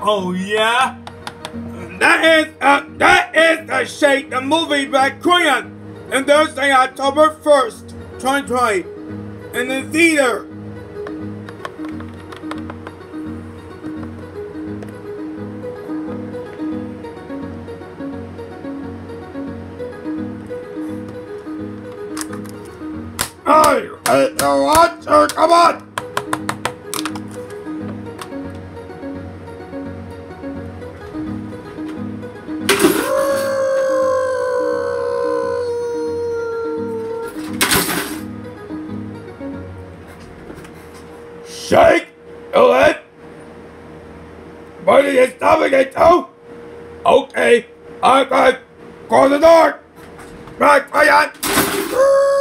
Oh yeah? That is the Shake the Movie by Korean. And Thursday, October 1st, 2020. In the theater. Hey, what? Come on! Shake! You it? Why are you stopping it too? Okay, I'm going to close the door. Right, quiet!